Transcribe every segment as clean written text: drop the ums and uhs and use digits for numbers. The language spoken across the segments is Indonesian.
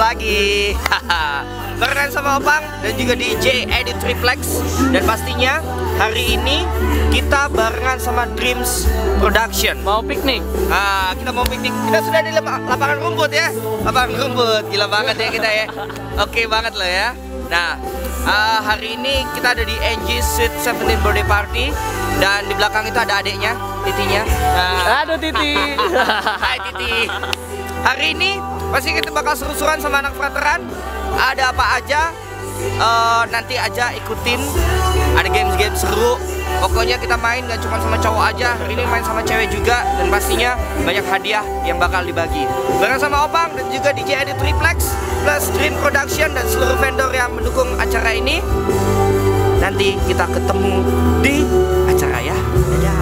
lagi. Barengan sama Opank dan juga DJ Edit Tripleks. Dan pastinya hari ini kita barengan sama Dreamz Production. Mau piknik? Kita mau piknik. Kita sudah di lapangan rumput ya. Lapangan rumput, gila banget ya kita ya. Oke banget loh ya. Nah, hari ini kita ada di Angie Sweet17 birthday party. Dan di belakang itu ada adiknya, Titinya. Aduh Titi. Hai Titi. Hari ini pasti kita bakal seru-seruan sama anak veteran. Ada apa aja, nanti aja ikutin. Ada games-games seru. Pokoknya kita main gak cuma sama cowok aja. Hari ini main sama cewek juga. Dan pastinya banyak hadiah yang bakal dibagi. Bareng sama Opank dan juga DJ Edit Tripleks plus Dreamz Production dan seluruh vendor yang mendukung acara ini. Nanti kita ketemu di acara ya. Dadah.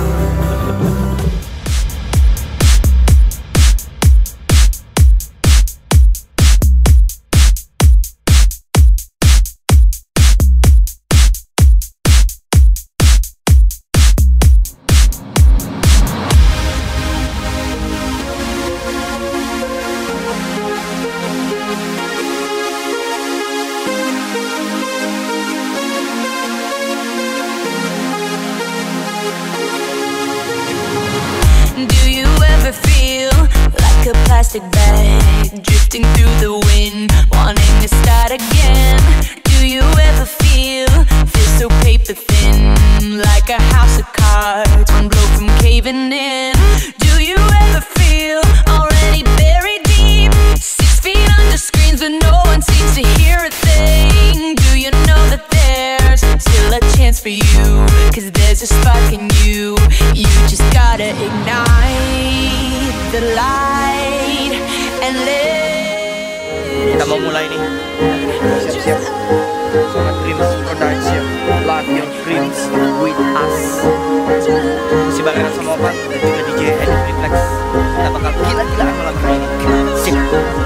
A plastic bag drifting through the wind, wanting to start again. Do you ever feel so paper thin, like a house of cards, one blow from caving in? Do you ever feel already buried deep, 6 feet under screens but no one seems to hear a thing? Do you know that there's still a chance for you, 'cause there's a spark in you, you just gotta ignite the light and live. Kita mau mulai nih. Siap-siap sama Dreamz Production, live your dreams with us. Masih barengan sama Opank dan juga DJ Edit Tripleks. Kita bakal gila-gilaan malam hari ini. Sip.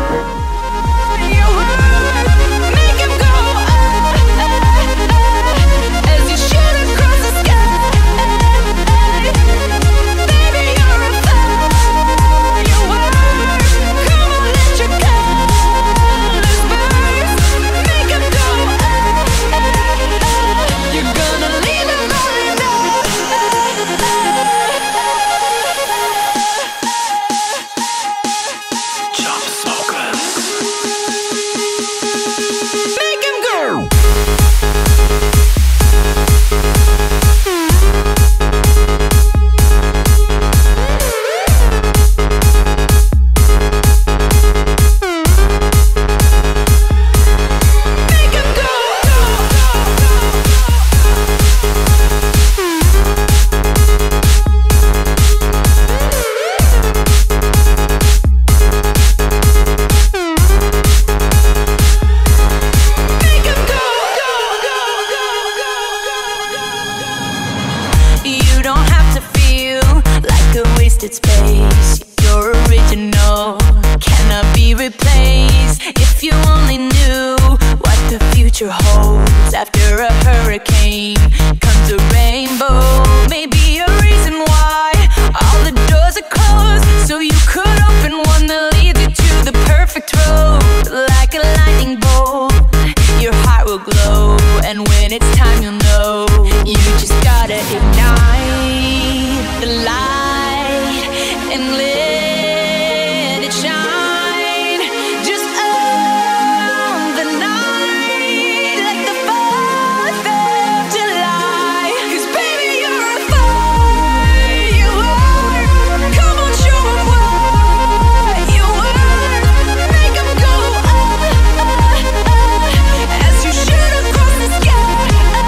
Space, you're original, cannot be replaced. If you only knew what the future holds, after a hurricane comes a rainbow. Maybe a reason why all the doors are closed, so you could open one that leads you to the perfect road. Like a lightning bolt, your heart will glow, and when it's time you'll know, you just gotta ignite the light and let it shine. Just own the night like the 4th of July. 'Cause baby you're a fire, you are. Come on, show 'em what you are. Make 'em go as you shoot across the sky.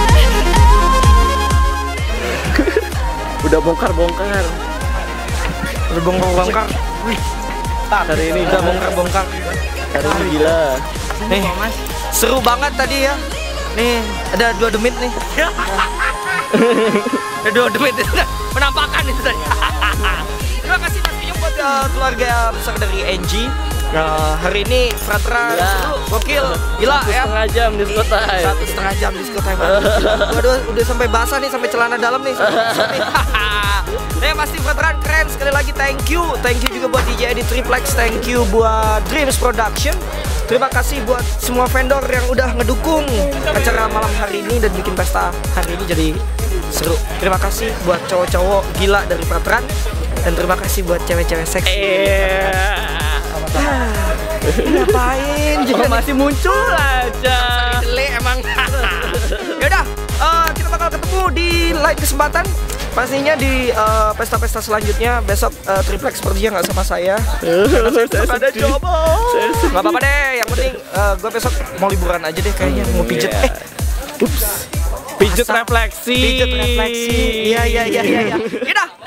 Udah bongkar-bongkar. Udah bongkar. Hari ini udah bongkar. Hari ini gila. Nih, seru banget tadi ya. Nih, ada 2 demit nih. Ada 2 demit penampakan itu tadi. Terima kasih pastinya buat keluarga besar dari Angie. Hari ini Fratra seru, gokil, gila ya. 1,5 jam di diskotai. 1,5 jam di diskotai. Waduh, udah sampai basah nih, sampai celana dalam nih. Nah, pasti veteran keren. Sekali lagi thank you juga buat DJ Edit Tripleks, thank you buat Dreamz Production. Terima kasih buat semua vendor yang udah ngedukung acara malam hari ini dan bikin pesta hari ini jadi seru. Terima kasih buat cowok-cowok gila dari Prateran dan terima kasih buat cewek-cewek seksi. Ngapain? Oh, masih muncul aja. Dele emang. Yaudah, kita bakal ketemu di lain kesempatan. Pastinya di pesta-pesta selanjutnya. Besok Tripleks sepertinya nggak sama saya. Karena ada job. Nggak apa-apa deh. Yang penting gue besok mau liburan aja deh kayaknya. Mau pijet. Ups. Pijet refleksi. Pijet refleksi. Iya. Yaudah.